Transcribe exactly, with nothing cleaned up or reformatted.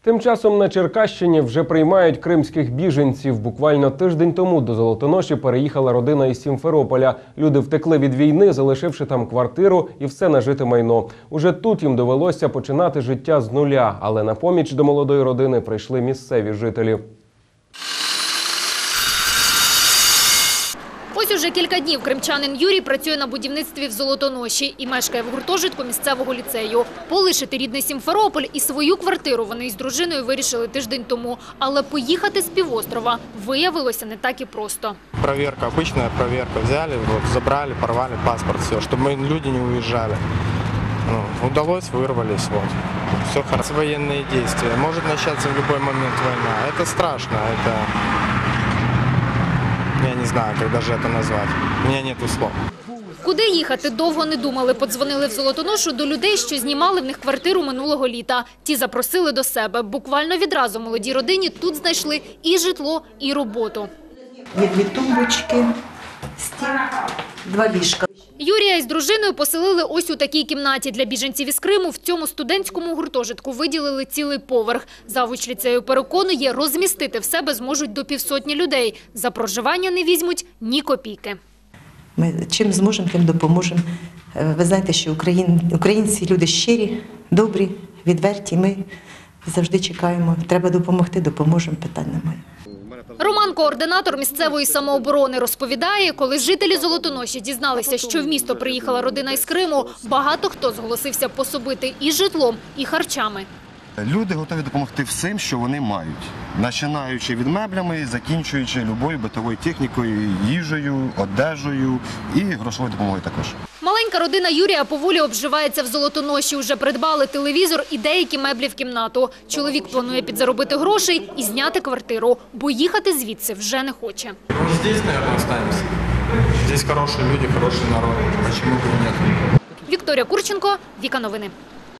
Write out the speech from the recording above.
Тим часом на Черкащині вже приймають кримських біженців. Буквально тиждень тому до Золотоноші переїхала родина із Сімферополя. Люди втекли від війни, залишивши там квартиру і все нажите майно. Уже тут їм довелося починати життя з нуля, але на поміч до молодої родини прийшли місцеві жителі. Ось уже кілька днів кримчанин Юрій працює на будівництві в Золотоноші і мешкає в гуртожитку місцевого ліцею. Полишити рідний Сімферополь і свою квартиру вони із дружиною вирішили тиждень тому. Але поїхати з півострова виявилося не так і просто. Проверка, обычная проверка. Взяли, вот, забрали, порвали паспорт, все, чтобы люди не уезжали. Ну, удалось, вырвались. Вот. Все хорошо. Военные действия. Может начаться в любой момент война. Это страшно, это... Я не знаю, как даже это назвать. У меня нету слов. Куди їхати, довго не думали. Подзвонили в Золотоношу до людей, що знімали в них квартиру минулого літа. Ті запросили до себе. Буквально відразу молодій родині тут знайшли і житло, і роботу. Є дві тумбочки, стіл, два ліжка. Юрія із дружиною поселили ось у такій кімнаті. Для біженців із Криму в цьому студентському гуртожитку виділили цілий поверх. Завуч ліцею переконує, розмістити в себе зможуть до півсотні людей. За проживання не візьмуть ні копійки. Ми чим зможемо, тим допоможемо. Ви знаєте, що українці люди щирі, добрі, відверті. Ми завжди чекаємо. Треба допомогти, допоможемо, питань немає. Роман, координатор місцевої самооборони, розповідає, коли жителі Золотоноші дізналися, що в місто приїхала родина із Криму, багато хто зголосився пособити і житлом, і харчами. Люди готові допомогти всім, що вони мають. Починаючи від меблями, закінчуючи любою битовою технікою, їжею, одежею і грошовою допомогою також. Маленька родина Юрія поволі обживається в Золотоноші. Уже придбали телевізор і деякі меблі в кімнату. Чоловік планує підзаробити грошей і зняти квартиру, бо їхати звідси вже не хоче. Ну, здесь, наверное, останемся. Здесь хорошие люди, хороший народ. Почему бы и нет? Вікторія Курченко, Віка Новини.